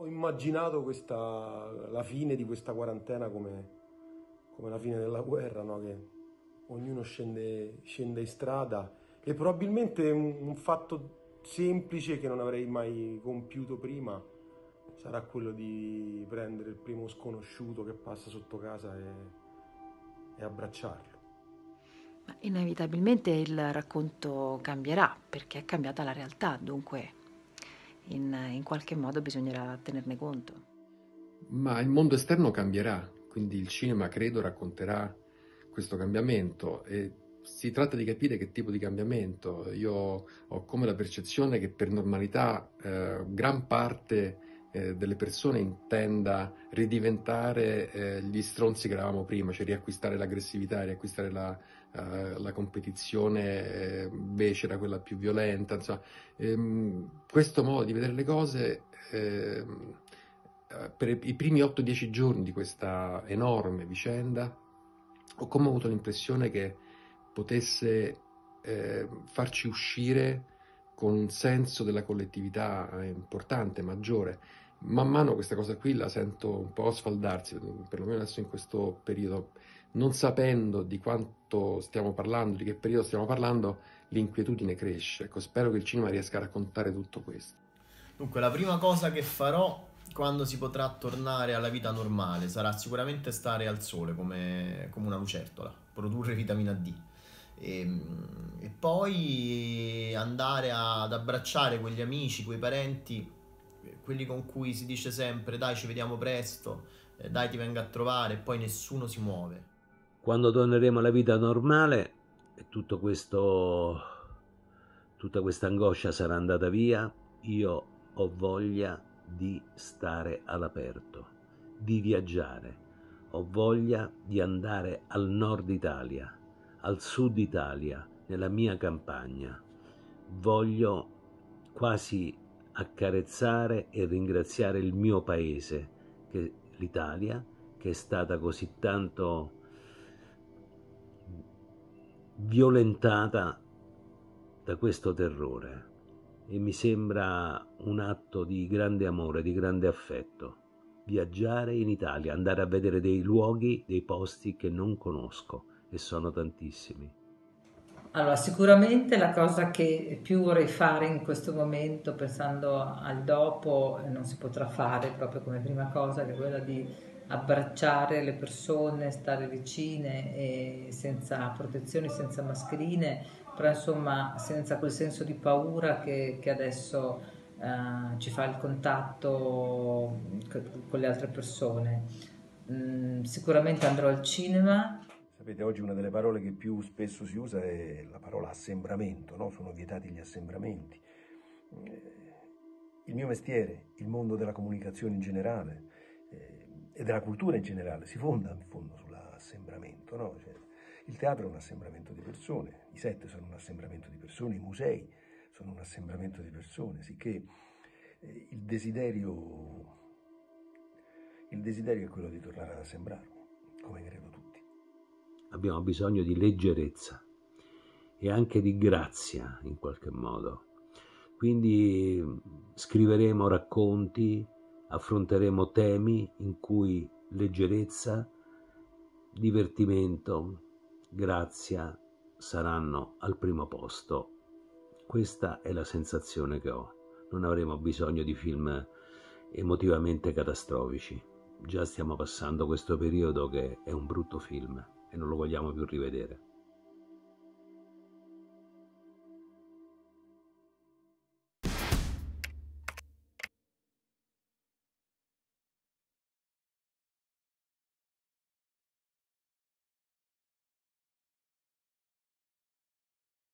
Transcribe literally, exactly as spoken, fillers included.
Ho immaginato questa, la fine di questa quarantena come, come la fine della guerra, no? Che ognuno scende, scende in strada e probabilmente un, un fatto semplice che non avrei mai compiuto prima sarà quello di prendere il primo sconosciuto che passa sotto casa e, e abbracciarlo. Ma inevitabilmente il racconto cambierà perché è cambiata la realtà, dunque in, in qualche modo bisognerà tenerne conto. Ma il mondo esterno cambierà, quindi il cinema credo racconterà questo cambiamento e si tratta di capire che tipo di cambiamento. Io ho come la percezione che per normalità eh, gran parte eh, delle persone intenda ridiventare eh, gli stronzi che eravamo prima, cioè riacquistare l'aggressività, riacquistare la, eh, la competizione eh, becera, quella più violenta, insomma. Ehm, questo modo di vedere le cose ehm, per i primi otto dieci giorni di questa enorme vicenda ho come avuto l'impressione che potesse eh, farci uscire con un senso della collettività importante, maggiore. Man mano questa cosa qui la sento un po' sfaldarsi, perlomeno adesso in questo periodo, non sapendo di quanto stiamo parlando, di che periodo stiamo parlando, l'inquietudine cresce. Ecco, spero che il cinema riesca a raccontare tutto questo. Dunque, la prima cosa che farò quando si potrà tornare alla vita normale sarà sicuramente stare al sole come, come una lucertola, produrre vitamina D. E, e poi andare ad abbracciare quegli amici, quei parenti, quelli con cui si dice sempre dai ci vediamo presto, eh, dai ti vengo a trovare, e poi nessuno si muove. Quando torneremo alla vita normale e tutto questo, tutta questa angoscia sarà andata via, io ho voglia di stare all'aperto, di viaggiare, ho voglia di andare al nord Italia, al sud Italia, nella mia campagna. Voglio quasi accarezzare e ringraziare il mio paese, che l'Italia, che è stata così tanto violentata da questo terrore, e mi sembra un atto di grande amore, di grande affetto, viaggiare in Italia, andare a vedere dei luoghi, dei posti che non conosco, e sono tantissimi. Allora, sicuramente la cosa che più vorrei fare in questo momento, pensando al dopo, eh, non si potrà fare proprio come prima cosa, che è quella di abbracciare le persone, stare vicine e senza protezioni, senza mascherine, però insomma senza quel senso di paura che, che adesso eh, ci fa il contatto co- con le altre persone. Mm, sicuramente andrò al cinema. Sapete, oggi una delle parole che più spesso si usa è la parola assembramento, no? Sono vietati gli assembramenti. Il mio mestiere, il mondo della comunicazione in generale eh, e della cultura in generale si fonda in fondo sull'assembramento, no? Cioè, il teatro è un assembramento di persone, i set sono un assembramento di persone, i musei sono un assembramento di persone, sicché eh, il desiderio, il desiderio è quello di tornare ad assembrarmi, come credo tutti. Abbiamo bisogno di leggerezza e anche di grazia in qualche modo. Quindi scriveremo racconti, affronteremo temi in cui leggerezza, divertimento, grazia saranno al primo posto. Questa è la sensazione che ho. Non avremo bisogno di film emotivamente catastrofici. Già stiamo passando questo periodo che è un brutto film e non lo vogliamo più rivedere.